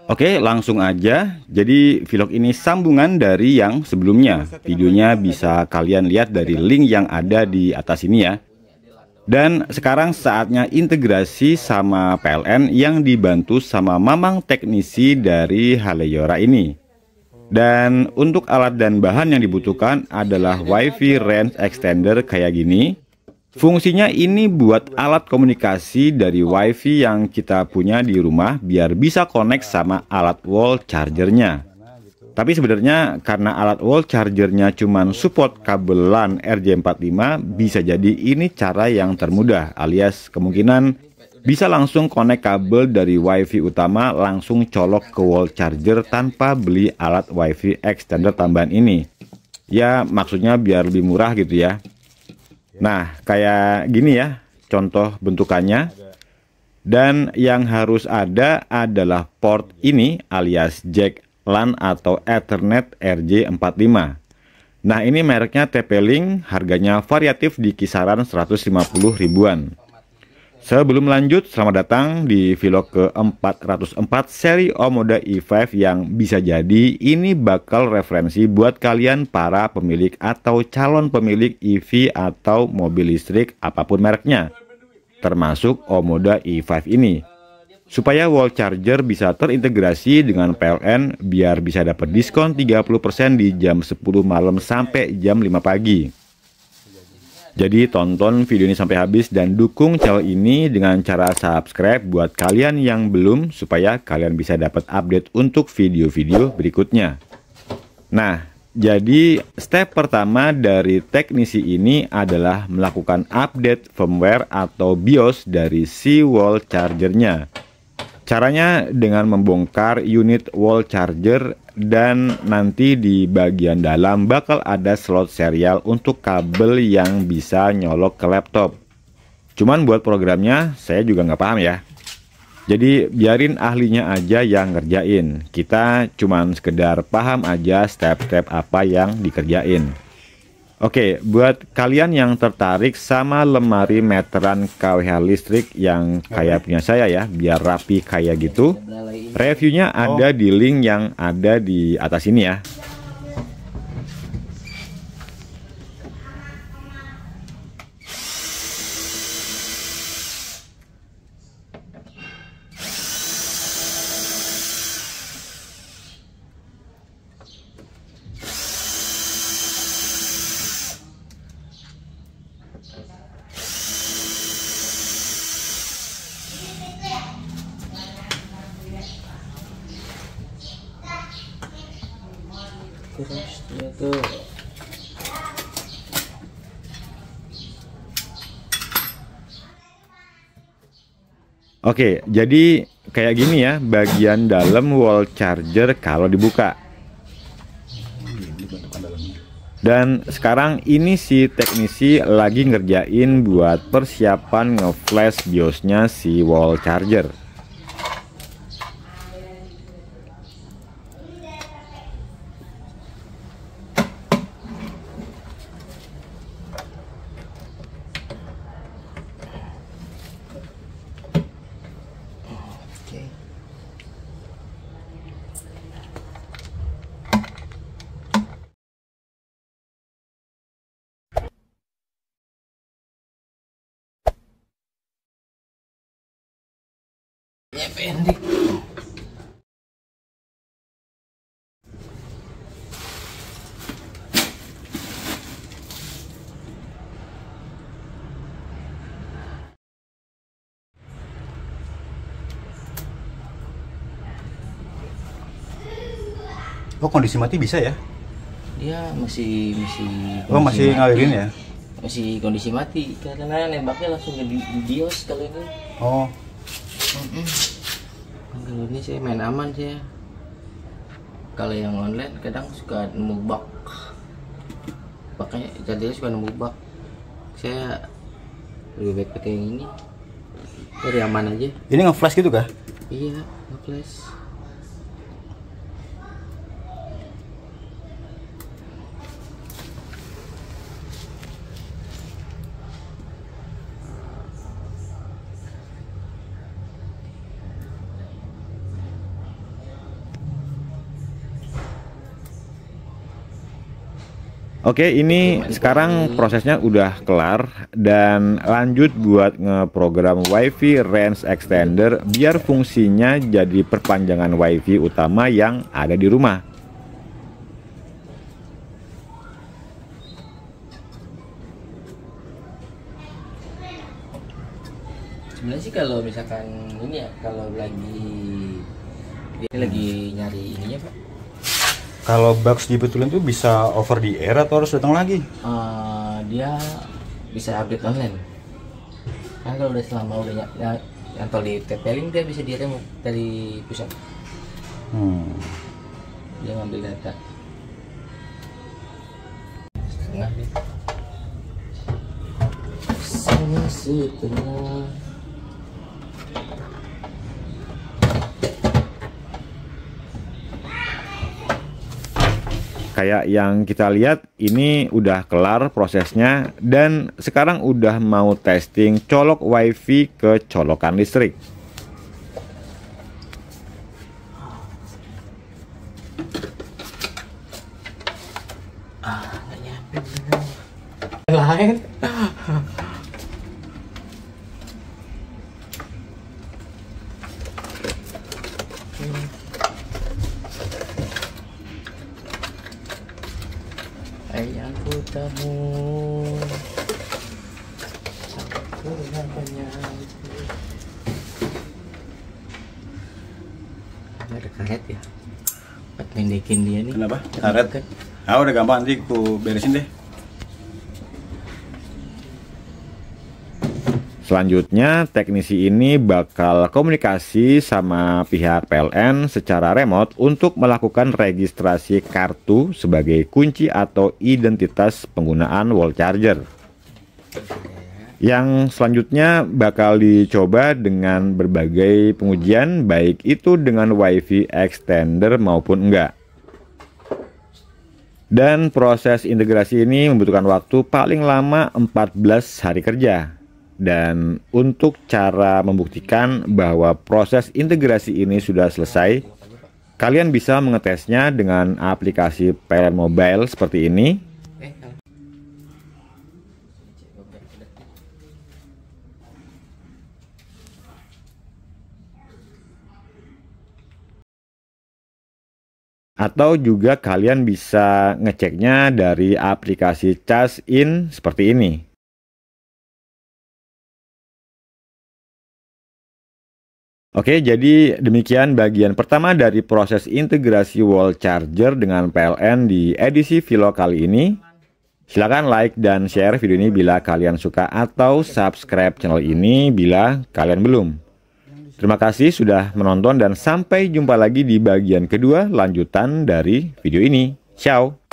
Oke, langsung aja. Jadi vlog ini sambungan dari yang sebelumnya. Videonya bisa kalian lihat dari link yang ada di atas ini ya. Dan sekarang saatnya integrasi sama PLN yang dibantu sama mamang teknisi dari Haleyora ini. Dan untuk alat dan bahan yang dibutuhkan adalah WiFi range extender kayak gini. Fungsinya ini buat alat komunikasi dari WiFi yang kita punya di rumah biar bisa connect sama alat wall chargernya. Tapi sebenarnya karena alat wall chargernya cuman support kabel LAN RJ45, bisa jadi ini cara yang termudah, alias kemungkinan bisa langsung connect kabel dari WiFi utama langsung colok ke wall charger tanpa beli alat WiFi extender tambahan ini. Ya maksudnya biar lebih murah gitu ya. Nah, kayak gini ya contoh bentukannya. Dan yang harus ada adalah port ini alias jack LAN atau Ethernet RJ45. Nah, ini mereknya TP-Link, harganya variatif di kisaran 150 ribuan. Sebelum lanjut, selamat datang di vlog ke-404 seri Omoda E5 yang bisa jadi ini bakal referensi buat kalian para pemilik atau calon pemilik EV atau mobil listrik apapun mereknya, termasuk Omoda E5 ini. Supaya wall charger bisa terintegrasi dengan PLN biar bisa dapat diskon 30% di jam 10 malam sampai jam 5 pagi. Jadi tonton video ini sampai habis dan dukung channel ini dengan cara subscribe buat kalian yang belum supaya kalian bisa dapat update untuk video-video berikutnya. Nah, jadi step pertama dari teknisi ini adalah melakukan update firmware atau BIOS dari si wall chargernya. Caranya dengan membongkar unit wall charger dan nanti di bagian dalam bakal ada slot serial untuk kabel yang bisa nyolok ke laptop. Cuman buat programnya saya juga nggak paham ya. Jadi biarin ahlinya aja yang ngerjain. Kita cuman sekedar paham aja step-step apa yang dikerjain. Oke, buat kalian yang tertarik sama lemari meteran KWH listrik yang kayak punya saya ya, biar rapi kayak gitu, reviewnya ada di link yang ada di atas ini ya. Terus dia tuh Oke, jadi kayak gini ya bagian dalam wall charger kalau dibuka. Dan sekarang ini si teknisi lagi ngerjain buat persiapan nge-flash BIOSnya si wall charger. ya pendek. Oh, kondisi mati bisa ya? Dia masih Oh, masih mati. ngalirin ya? Masih kondisi mati karena nembaknya langsung ke BIOS kalau ini. Oh, Kalau ini saya main aman saya. Kalau yang online kadang suka nemu bug. Makanya jadinya suka nemu bug. Saya lebih baik pakai yang ini. Dari aman aja. ini nge-flash gitu kah? Iya, nge-flash. Oke, ini sekarang prosesnya udah kelar dan lanjut buat ngeprogram WiFi range extender biar fungsinya jadi perpanjangan WiFi utama yang ada di rumah. Sebenarnya sih kalau misalkan ini ya, kalau dia lagi nyari ininya Pak. Kalau bugs dibetulin tuh bisa over the air atau harus datang lagi? Dia bisa update online. Kan kalau udah selama udah nyantol di TP-Link, dia bisa di-remove dari pusat. Dia ngambil data setengah nih. Setengah. Kayak yang kita lihat ini udah kelar prosesnya dan sekarang udah mau testing colok WiFi ke colokan listrik. Nggak nyampe bener. Lain. Ayah putamu, aku namanya. Ada karet ya, buat mendekin dia nih. Kenapa? Karet? Ah, udah gampang, nanti ku beresin deh. Selanjutnya, teknisi ini bakal komunikasi sama pihak PLN secara remote untuk melakukan registrasi kartu sebagai kunci atau identitas penggunaan wall charger. Yang selanjutnya bakal dicoba dengan berbagai pengujian, baik itu dengan WiFi extender maupun enggak. Dan proses integrasi ini membutuhkan waktu paling lama 14 hari kerja. Dan untuk cara membuktikan bahwa proses integrasi ini sudah selesai, kalian bisa mengetesnya dengan aplikasi PLN Mobile seperti ini. Atau juga kalian bisa ngeceknya dari aplikasi ChargeIn seperti ini. Oke, jadi demikian bagian pertama dari proses integrasi wall charger dengan PLN di edisi vlog kali ini. Silahkan like dan share video ini bila kalian suka atau subscribe channel ini bila kalian belum. Terima kasih sudah menonton dan sampai jumpa lagi di bagian kedua lanjutan dari video ini. Ciao!